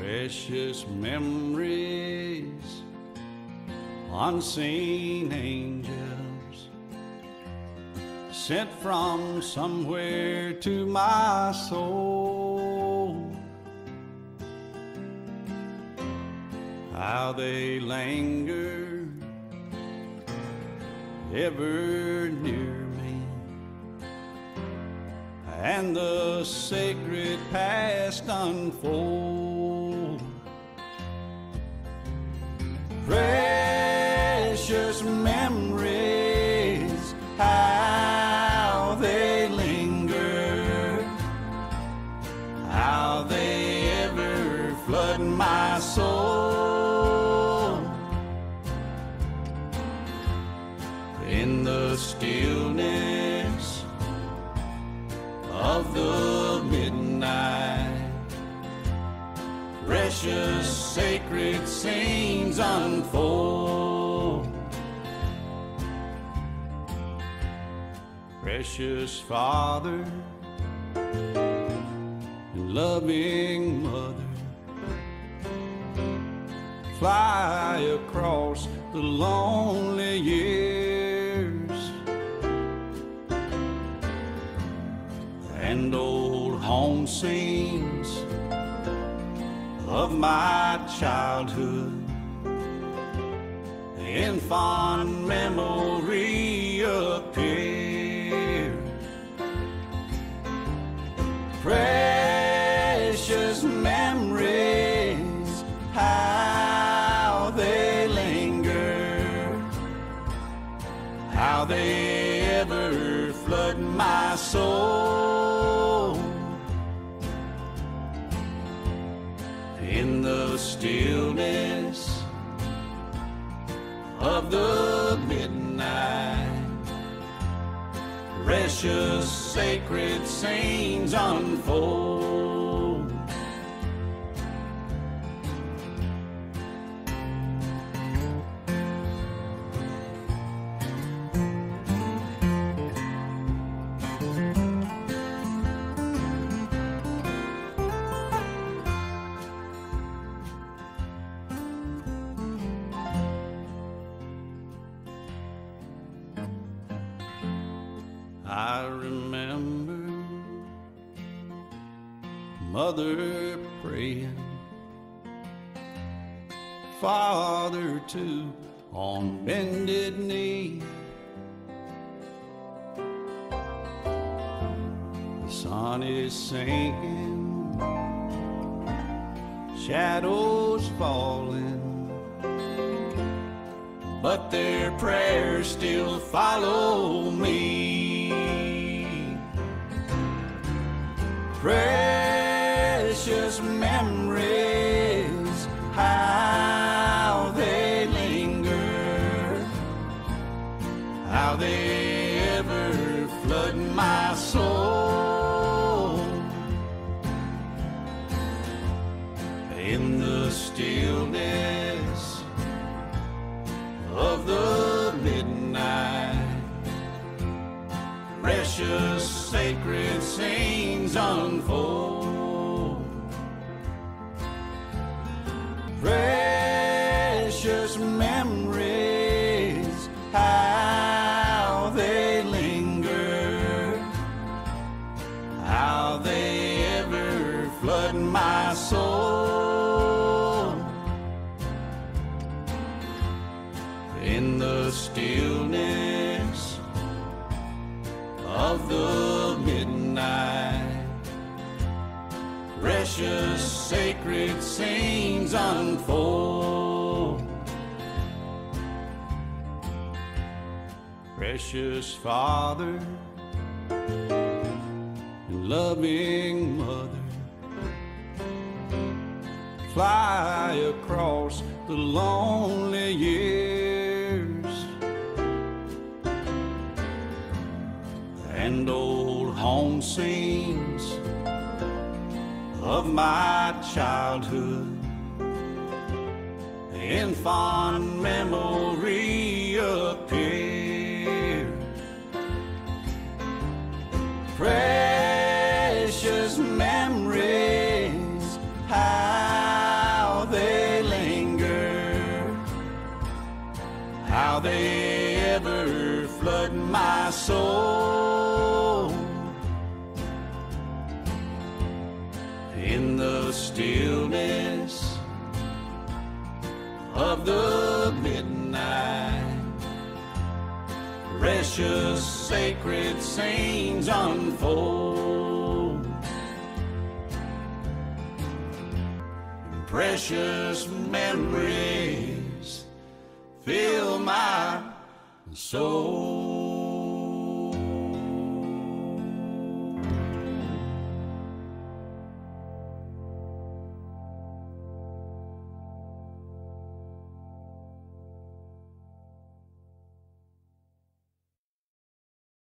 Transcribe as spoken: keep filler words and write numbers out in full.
Precious memories, unseen angels sent from somewhere to my soul. How they linger ever near me, and the sacred past unfold. Precious memories, how they linger, how they ever flood my soul. In the stillness of the midnight, precious sacred scenes unfold. Precious Father and loving Mother, fly across the lonely years, and old home scenes of my childhood in fond memory appear. Precious memories, how they linger, how they ever flood my soul. In the stillness of the midnight, precious sacred scenes unfold. I remember Mother praying, Father too on bended knee. The sun is sinking, shadows falling, but their prayers still follow me. Precious memories, how they linger, how they ever flood my soul. In the stillness of the midnight, precious sacred scenes unfold. Precious memories, how they linger, how they ever flood my soul. In the stillness of the midnight, precious sacred scenes unfold. Precious Father and loving Mother, fly across the lonely years, and old home scenes of my childhood in fond memory appear. Precious memories, how how they ever flood my soul. In the stillness of the midnight, precious sacred scenes unfold. Precious memories fill my soul.